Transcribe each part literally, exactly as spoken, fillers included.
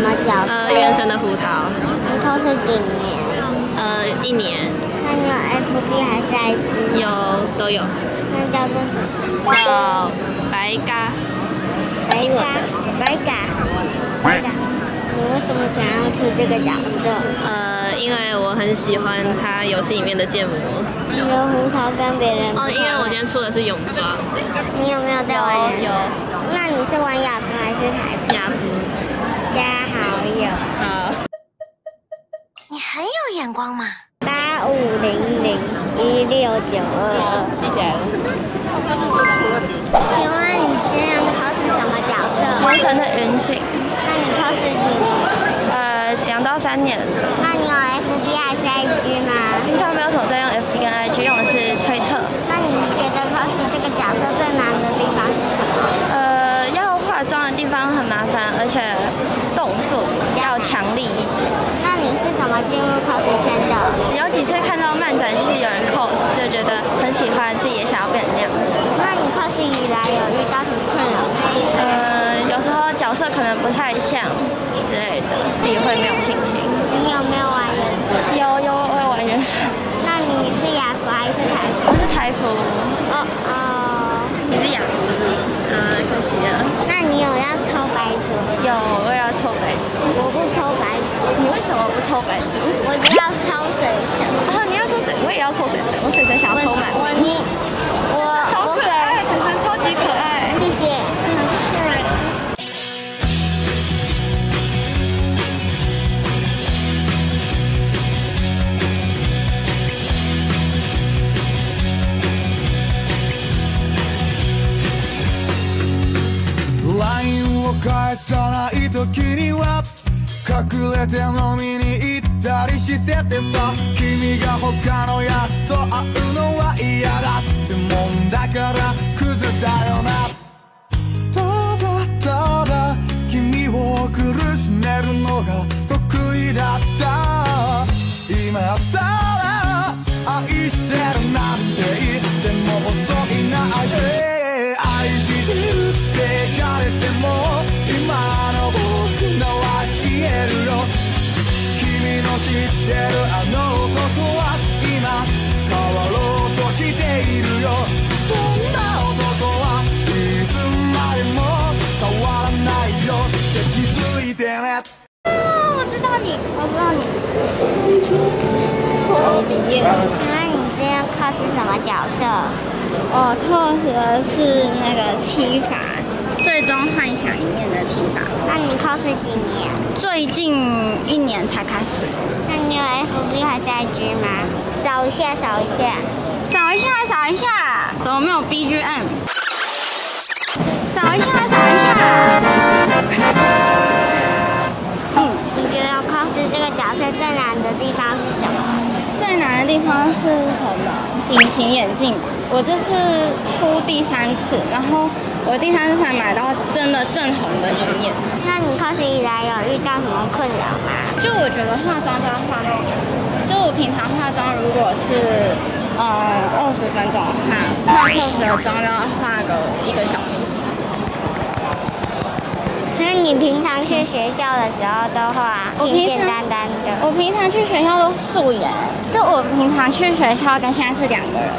么角色？ 呃，原神的胡桃。 你 cos 几年？ 呃，一年。 那你有 F B 还是 I G？ 有，都有。 那叫做什么？ 叫白嘎。 白嘎。白嘎。白嘎。你为什么想要出这个角色？ 呃，因为我很喜欢他游戏里面的建模。 你的胡桃跟别人不同。 哦，因为我今天出的是泳装。 你有没有在玩？ 有。 那你是玩雅服还是台服？ 雅服。 加好友。 好。 你很有眼光嘛。 八五零零一六九二。 好，记起来了。 请问你今天 cos 什么角色？ 原神的云锦。 那你 cos 几年？ 呃，两到三年。 那你有 F B 还是 I G 吗？ 平常没有什么在用 F B 跟 I G， 用的是推特。 那你觉得 cos 这个角色最难的地方是什么？ 呃，要化妆的地方很麻烦，而且动作要强力一点。 那你是怎么进入 cos 圈的？ 有几次看到漫展就是有人 cos， 就觉得很喜欢，自己也想要变成那样子。 那你 cos 以来有遇到什么困扰吗？ 呃，有时候角色可能不太像之类的，自己会没有信心。 你有没有玩原神？ 有有，我会玩原神。 那你是雅服还是台服？ 我是台服。 哦哦。 你是雅服？啊，可惜了。 那你有要抽白猪？ 有，我也要抽白猪。 我不抽白猪。 你为什么不抽白猪？ 我要抽水神。 啊，你要抽水，我也要抽水神，我水神想要抽满。 我你我好可爱，水神超级可爱。 谢谢。 ラインを返さない時には隠れて飲みに行ったりしててさ、君が他のやつと会うのは嫌だってもんだからクズだよな。ただただ君を苦しめるのが得意だった。今さら愛してるなんて言っても遅いな。愛してるって聞かれても今の僕のは言えるよ。君の知ってるあの男は今変わろうとしているよ。そんな男はいつまでも変わらないよって気づいてね。 哦，我知道你，我知道你。托比耶。请问你今天 cos 什么角色？ 我 cos 的是那个踢法，最终幻想里面的踢法。 那你 cos 几年？ 最近一年才开始。 那你有 F B 还是 I G 吗？扫一下，扫一下， 扫一下，扫一下。怎么没有 B G M？ 扫一下，扫一下。 嗯，你觉得 cos 这个角色最难的地方是什么？ 最难的地方是什么？隐形眼镜。我这是出第三次，然后我第三次才买到真的正红的银眼。 那你 cos 以来有遇到什么困扰吗？ 就我觉得化妆都要化很久，就我平常化妆如果是呃二十分钟的话，化 cos 的妆就要化个一个小时。 所以你平常去学校的时候都化简简单单的。 我平常去学校都素颜，就我平常去学校跟现在是两个人。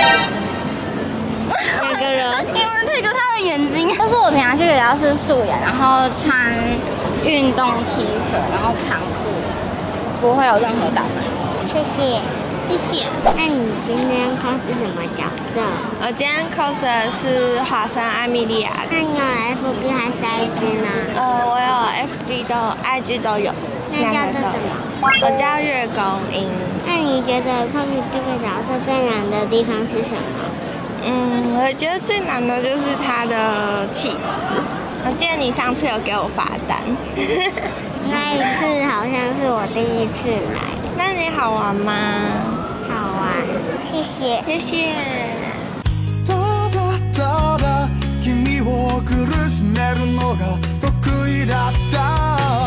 两个人？ 你们那个他的眼睛。就是我平常去学校是素颜，然后穿运动 T 恤，然后长裤，不会有任何打扮。 谢谢。 谢谢。 那你今天 cos 什么角色？ 我今天 cos 的是华山艾米莉亚。 那你有 F B 还是 I G 呢？ 呃，我有 F B 都有 I G 都有。 那叫做什么？ 我叫月宫英。 那你觉得 cos 这个角色最难的地方是什么？ 嗯，我觉得最难的就是他的气质。我记得你上次有给我罚单。 那一次好像是我第一次来。 那你好玩吗？ 好玩，谢谢， 谢谢。 ただただ君を苦しめるのが得意だった。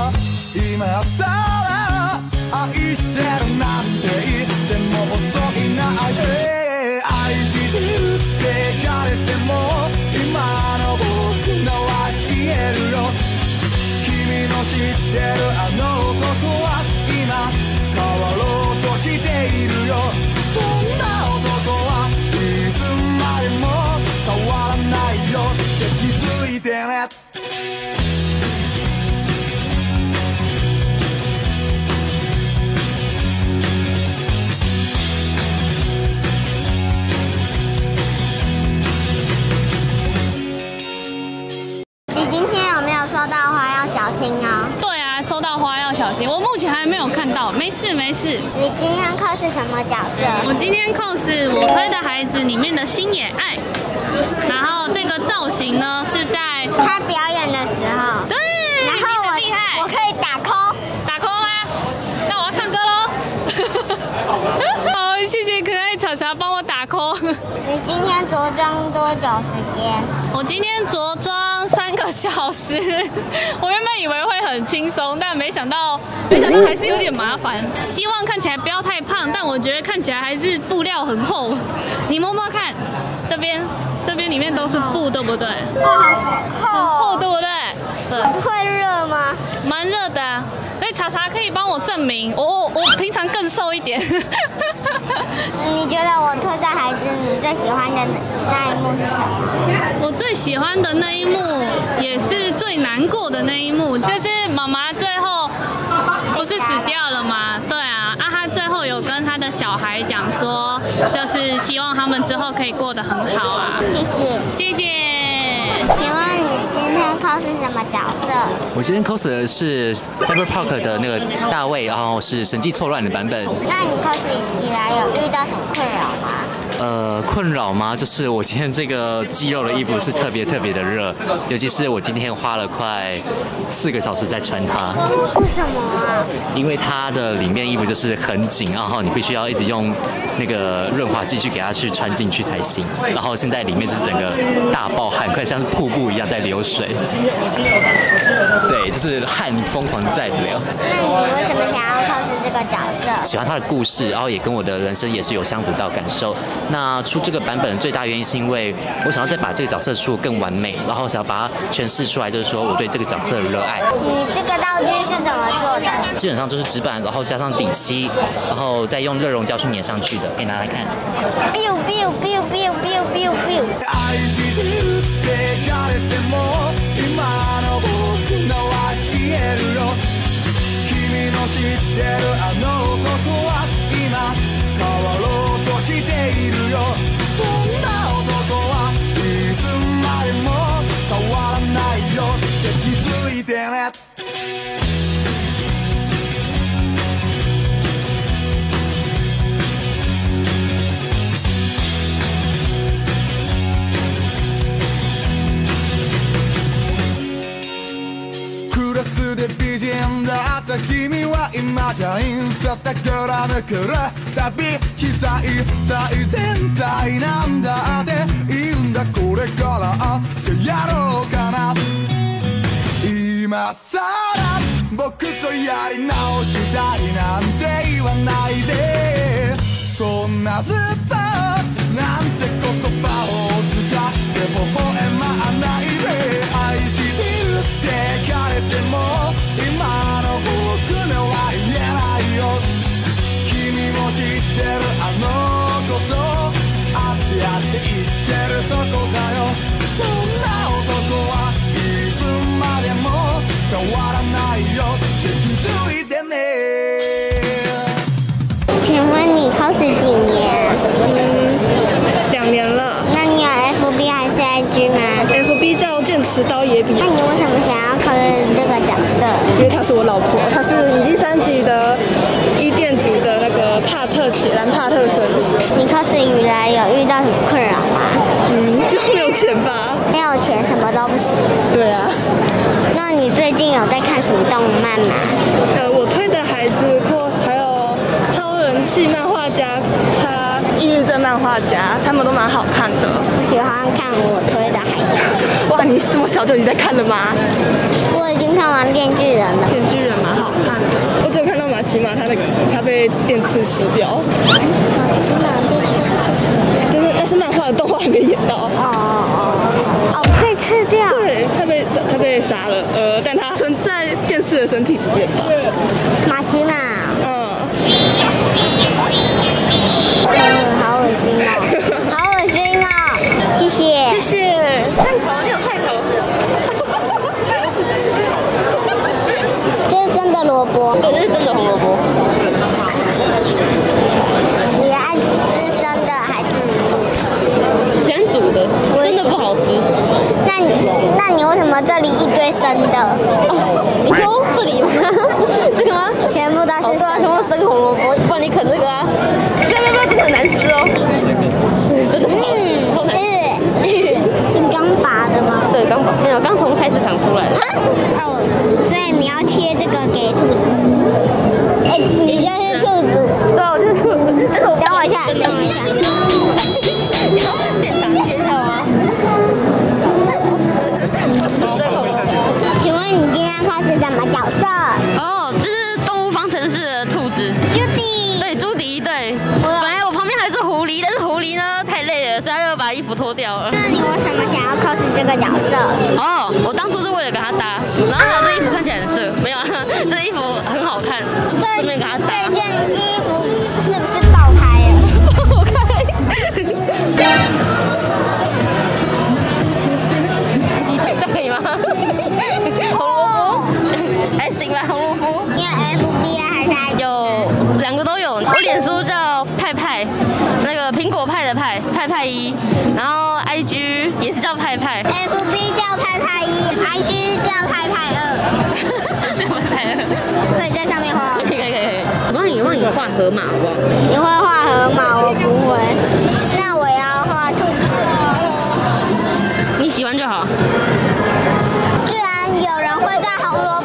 今さら愛してるなんて言っても遅いな。愛してるって聞かれても今の僕のは言えるよ。君の知ってるあの男は今変わろうとしているよそんな男はいつまでも変わらないよって気づいてね你今天有没有收到花要小心哦？ 对啊，收到花要小心。我目前还没有看到，没事没事。 你今天 cos 什么角色？ 我今天 cos 我推的孩子里面的星野爱，然后这个造型呢是在他表演的时候。 对， 然后我厉害， 我可以打 call， 打 call 吗？那我要唱歌喽。好，谢谢可爱茶茶帮我打 call。 你今天着装多久时间？ 我今天着装三个小时，我原本以为会很轻松，但没想到，没想到还是有点麻烦。希望看起来不要太胖，但我觉得看起来还是布料很厚。你摸摸看，这边这边里面都是布，对不对？ 很很厚，对不对？对。 会热吗？ 蛮热的、啊，所以茶茶可以帮我证明，我我我平常更瘦一点。 你觉得我推的孩子，你最喜欢的那一幕是什么？ 我最喜欢的那一幕，也是最难过的那一幕，就是妈妈最后不是死掉了吗？对啊，啊，她最后有跟她的小孩讲说，就是希望他们之后可以过得很好啊。 谢谢。 谢谢。 请问你今天 cos 什么角色？ 我今天 cos 的是 Cyberpunk 的那个大卫，然后是神迹错乱的版本。 那你 cos 以来有遇到什么困扰吗？ 呃，困扰吗？就是我今天这个肌肉的衣服是特别特别的热，尤其是我今天花了快四个小时在穿它。 为什么啊？ 因为它的里面衣服就是很紧，然后你必须要一直用那个润滑剂去给它去穿进去才行。然后现在里面就是整个大爆汗，快像是瀑布一样在流水。对，就是汗疯狂在流。 那你为什么想要 cos 这个角色？ 喜欢他的故事，然后也跟我的人生也是有相符到感受。那出这个版本的最大原因是因为我想要再把这个角色出得更完美，然后想要把它诠释出来，就是说我对这个角色的热爱。 你这个道具是怎么做的？ 基本上就是纸板，然后加上底漆，然后再用热熔胶去粘上去的，可以拿来看。 biu biu biu biu biu biu biu。 愛してるって聞かれても今の僕のは言えるよ君の知ってるあの男は今変わろうとしているよそんな男はいつまでも変わらないよって気づいてねクラスで美人だった君は今じゃインスタグラムから旅小さい大全体なんだって言うんだこれから会ってやろうかな今さら僕とやり直したいなんて言わないでそんなずっとなんて言葉を使って微笑まないで愛してるって聞かれても今の僕のは言えないよ君も知ってるあのこと会ってやって言ってるとこだよそんな男はいつまでも変わらないよって気づいてね请问你 cos 几年？ 嗯，两年了。 那你有 F B 还是 I G 吗 ？F B 叫剑持刀野比。 那你为什么想要 cos 这个角色？ 因为她是我老婆，她是尼基三级的伊甸族的那个帕特吉兰帕特森。 你 cos 以来有遇到什么困扰吗？ 嗯，就没有钱吧？ 没有钱什么都不行。 对啊。 那你最近有在看什么动漫吗？ 呃，我推的孩子或还有超人气漫画家、差抑郁症漫画家，他们都蛮好看的。 喜欢看我推的孩子。 哇，你这么小就已经在看了吗？ 我已经看完《链锯人》了。 《链锯人》蛮好看的，我只有看到马奇马他那个他被电刺吃掉。 马奇马被电刺吃掉？ 就是那是漫画的，动画还没演到。 哦哦哦哦，被吃掉。 对，他被他被杀了，呃，但他存在电刺次的身体不变吧？ 马奇马。 嗯。 嗯，好恶心哦，好恶心哦！谢谢。 谢谢。 菜头，你有菜头？ 这是真的萝卜。 对，这是真的红萝卜。 你爱吃生的还是煮的？ 喜欢煮的，生的不好吃。 那你那你为什么这里一堆生的？ 哦，你说这里吗？这个吗？ 全部都是哦，对啊，全部生红萝卜，不然你啃这个啊。不要不要不要，真的很难吃哦。真的不好吃，超难吃。 是刚拔的吗？ 对，刚没有，刚从菜市场出来的。 哦，所以你要切这个给兔子吃。哎，你就是兔子。 对啊，我就是兔子。 等我一下，等我一下。 你要现场切掉吗？ 请问你今天考试什么角色？ 哦，这是动物方程式的兔子。 朱迪。 对，朱迪。对。本来我旁边还是狐狸，但是狐狸呢太累了，所以他就把衣服脱掉了。 那你为什么想要 cos 这个角色？ 哦，我当初是为了给他搭，然后这衣服看起来很色，没有啊，这衣服很好看，顺便给他搭。 这件衣服是不是爆拍了？ 我看。这可以吗？红萝卜还行吧，红萝卜。 你有 F B 啊还是 I G？ 有两个都有。我脸书叫派派，那个苹果派的派，派派一，然后 I G 也是叫派派。 F B 叫派派一 ，I G 叫派派二。 派派二。 可以在上面画。 可以可以可以。我帮你我帮你画河马好不好？ 你会画河马，我不会。那我要画兔子。 你喜欢就好。 居然有人会在红萝